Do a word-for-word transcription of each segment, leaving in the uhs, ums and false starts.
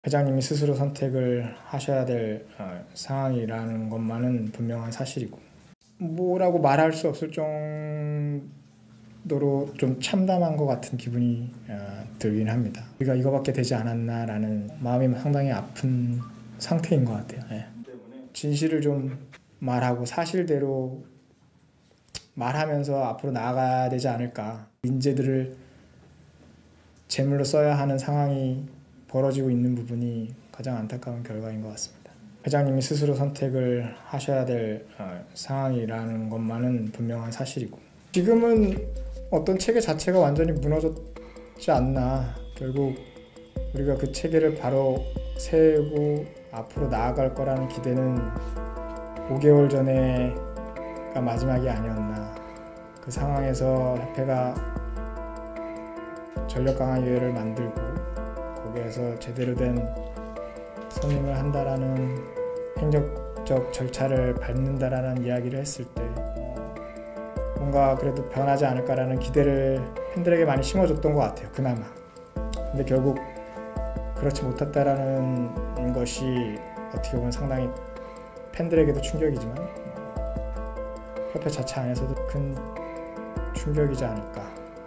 회장님이 스스로 선택을 하셔야 될 어, 상황이라는 것만은 분명한 사실이고, 뭐라고 말할 수 없을 정도로 좀 참담한 것 같은 기분이 어, 들긴 합니다. 우리가 이거밖에 되지 않았나라는 마음이 상당히 아픈 상태인 것 같아요. 네. 진실을 좀 말하고 사실대로 말하면서 앞으로 나아가야 되지 않을까. 인재들을 제물로 써야 하는 상황이 벌어지고 있는 부분이 가장 안타까운 결과인 것 같습니다. 회장님이 스스로 선택을 하셔야 될 어, 상황이라는 것만은 분명한 사실이고, 지금은 어떤 체계 자체가 완전히 무너졌지 않나. 결국 우리가 그 체계를 바로 세우고 앞으로 나아갈 거라는 기대는 오 개월 전에가 마지막이 아니었나. 그 상황에서 협회가 전력강화위회를 만들고 거기에서 제대로 된 선임을 한다라는 행정적 절차를 밟는다라는 이야기를 했을 때 뭔가 그래도 변하지 않을까라는 기대를 팬들에게 많이 심어줬던 것 같아요. 그나마. 근데 결국 그렇지 못했다라는 것이 어떻게 보면 상당히 팬들에게도 충격이지만 협회 자체 안에서도 큰 충격이지 않을까.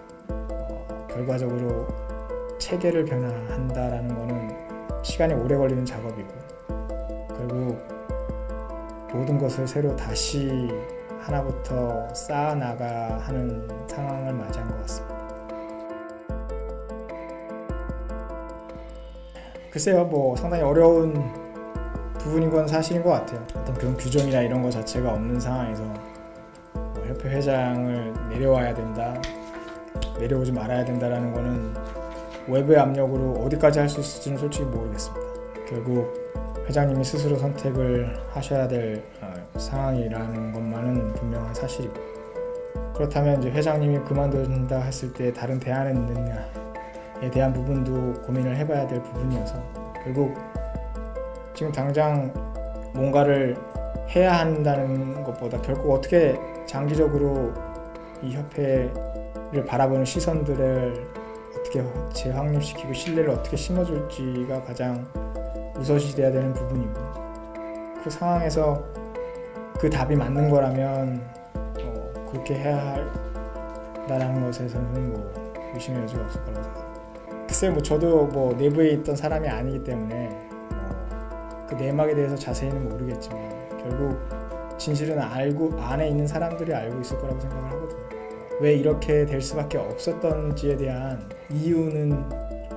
결과적으로 체계를 변화한다라는 것은 시간이 오래 걸리는 작업이고, 결국 모든 것을 새로 다시 하나부터 쌓아나가 하는 상황을 맞이한 것 같습니다. 글쎄요, 뭐 상당히 어려운 부분인 건 사실인 것 같아요. 어떤 그런 규정이나 이런 것 자체가 없는 상황에서 뭐 협회 회장을 내려와야 된다, 내려오지 말아야 된다라는 거는 외부의 압력으로 어디까지 할 수 있을지는 솔직히 모르겠습니다. 결국 회장님이 스스로 선택을 하셔야 될 어, 상황이라는 것만은 분명한 사실이고, 그렇다면 이제 회장님이 그만둔다 했을 때 다른 대안은 있느냐에 대한 부분도 고민을 해봐야 될 부분이어서, 결국 지금 당장 뭔가를 해야 한다는 것보다 결국 어떻게 장기적으로 이 협회를 바라보는 시선들을 어떻게 재확립시키고 신뢰를 어떻게 심어줄지가 가장 우선시돼야 되는 부분이고, 그 상황에서 그 답이 맞는 거라면 어, 그렇게 해야 한다는 것에서는 뭐 의심의 여지가 없을 거라고 생각합니다. 글쎄 뭐 저도 뭐 내부에 있던 사람이 아니기 때문에 뭐 그 내막에 대해서 자세히는 모르겠지만, 결국 진실은 알고 안에 있는 사람들이 알고 있을 거라고 생각을 하거든요. 왜 이렇게 될 수밖에 없었던지에 대한 이유는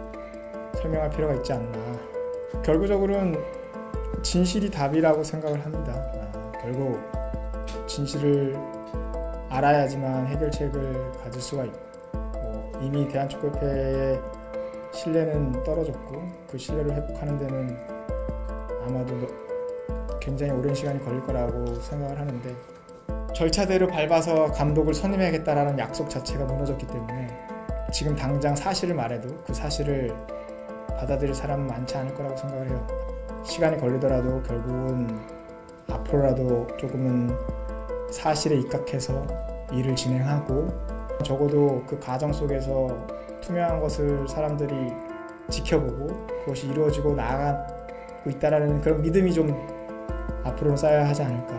설명할 필요가 있지 않나. 결국적으로는 진실이 답이라고 생각을 합니다. 아, 결국 진실을 알아야지만 해결책을 가질 수가 있고, 뭐 이미 대한축구협회의 신뢰는 떨어졌고 그 신뢰를 회복하는 데는 아마도 굉장히 오랜 시간이 걸릴 거라고 생각을 하는데, 절차대로 밟아서 감독을 선임해야겠다라는 약속 자체가 무너졌기 때문에 지금 당장 사실을 말해도 그 사실을 받아들일 사람은 많지 않을 거라고 생각을 해요. 시간이 걸리더라도 결국은 앞으로라도 조금은 사실에 입각해서 일을 진행하고, 적어도 그 과정 속에서 투명한 것을 사람들이 지켜보고 그것이 이루어지고 나아가고 있다는 그런 믿음이 좀 앞으로는 쌓여야 하지 않을까.